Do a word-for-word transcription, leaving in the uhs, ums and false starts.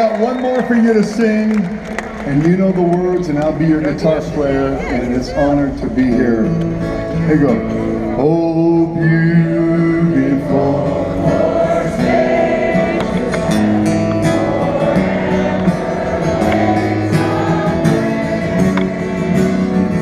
got one more for you to sing, and you know the words, and I'll be your guitar player, and it's an honor to be here. Here you go. Hope you